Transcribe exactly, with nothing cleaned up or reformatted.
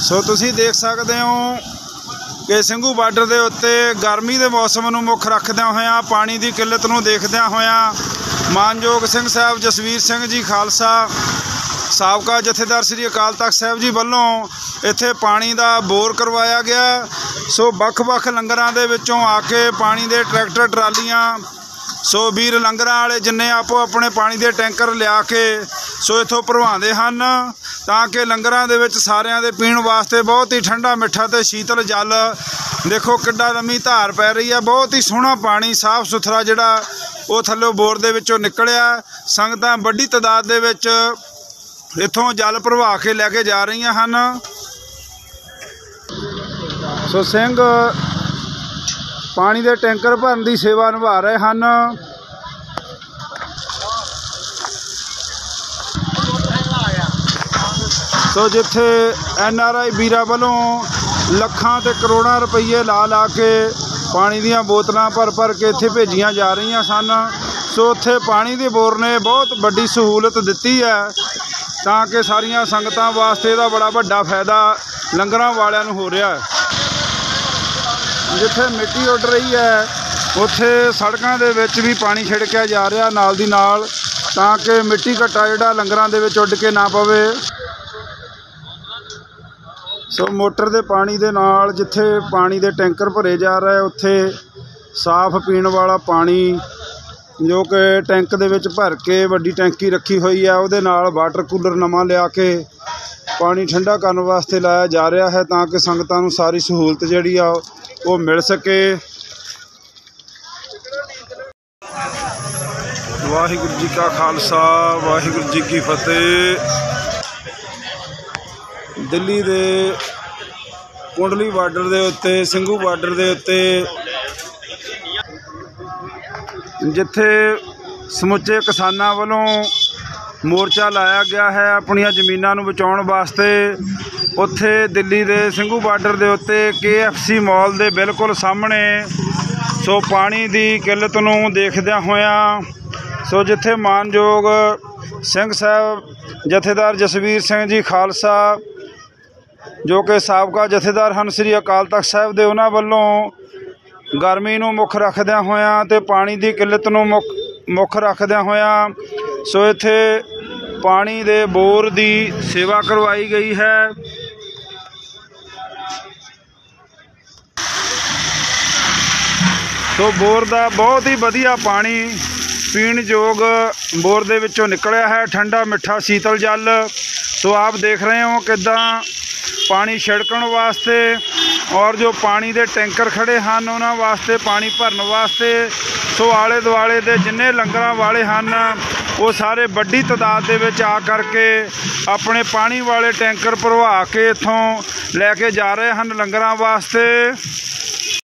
सो तुसीं देख सकते हो कि ਸਿੰਘੂ ਬਾਰਡਰ ਦੇ ਉੱਤੇ गर्मी के मौसम ਨੂੰ ਮੁੱਖ ਰੱਖਦਿਆਂ ਹੋਇਆਂ पानी की किल्लत ਨੂੰ ਦੇਖਦਿਆਂ ਹੋਇਆਂ ਮਾਨਯੋਗ ਸਿੰਘ ਸਾਹਿਬ ਜਸਵੀਰ ਸਿੰਘ जी खालसा ਸਾਬਕਾ ਜਥੇਦਾਰ श्री अकाल तख्त साहब जी ਵੱਲੋਂ ਇੱਥੇ पानी का बोर करवाया गया। सो ਵੱਖ-ਵੱਖ लंगरां ਦੇ ਵਿੱਚੋਂ आ के पानी के ट्रैक्टर ट्रालियां सो वीर लंगरां वाले जिन्ने आपो अपने पानी के टैंकर लिया के सो इत्थों भरवाते हैं तां कि लंगरां दे विच सारियां दे पीण वास्ते बहुत ही ठंडा मिठा ते शीतल जल देखो किड्डा लम्मी धार पै रही है। बहुत ही सोहना पानी साफ सुथरा जिहड़ा वो थल्लों बोर दे विचों निकलिया। संगतां वड्डी तादाद दे विच इत्थों जल भरवा के लैके जा रही हैं। सो सिंह पानी के टैंकर भरन की सेवा निभा रहे हैं। सो जिथे एन आर आई वीरां वालों लखां ते करोड़ां रुपये ला ला के पानी दीयां बोतलां भर भर के इत्थे भेजियां जा रही सन। सो उत्थे पानी के बोर ने बहुत वड्डी सहूलत दिती है तां कि सारियां संगतां वास्ते इहदा बड़ा वड्डा फायदा लंगरां वालियां नूं हो रहा है। जिथे मिट्टी उड़ रही है उत्थे सड़कों के विच भी पानी छिड़किया जा रहा नाल दी नाल तां कि मिट्टी घट्टा जिहड़ा लंगरां दे विच उड़ के ना पवे। सो मोटर के पानी दे नाल जिथे पानी के टैंकर भरे जा रहे उत्थे साफ पीण वाला पानी जो कि टैंक दे विच भर के वड्डी टैंकी रखी हुई है उहदे नाल वाटर कूलर नवां लिया के पानी ठंडा करने वास्ते लाया जा रहा है तां कि संगतां नूं सारी सहूलत जिहड़ी आ वो मिल सके। वाहिगुरू जी का खालसा वाहिगुरू जी की फतेह। दिल्ली दे कुंडली बार्डर दे उत्ते ਸਿੰਘੂ बार्डर दे उत्ते जिथे समुचे किसानां वालों मोर्चा लाया गया है अपनियां जमीनां नूं बचाउण वास्ते उत्थे दिल्ली दे ਸਿੰਘੂ बार्डर दे उत्ते के एफ सी मॉल दे बिल्कुल सामने सो पानी की किल्लत नूं देखदिआं होइआं सो जिथे मानयोग सिंह साहब जथेदार जसवीर सिंह जी खालसा जो कि साबका जथेदार हैं श्री अकाल तख्त साहब दे उन्हां वल्लों गर्मी नूं मुख रखदिआं होइआं ते पानी की किल्लत नूं मुख मुख रखदिआं होइआं सो इत्थे पानी दे बोर की सेवा करवाई गई है। तो बोर का बहुत ही वधिया पानी पीण योग बोर दे विचों निकलिया है ठंडा मिठा शीतल जल। तो आप देख रहे हो किदां पानी छिड़कण वास्ते और जो पानी के टैंकर खड़े हैं उन्होंने वास्ते पानी भरन वास्ते सो आले दुआले दे जिन्ने लंगरां वाले हैं वो सारे वड्डी तादाद दे विच आ करके अपने पानी वाले टैंकर भरवा के इत्थों लैके जा रहे हैं लंगरां वास्ते।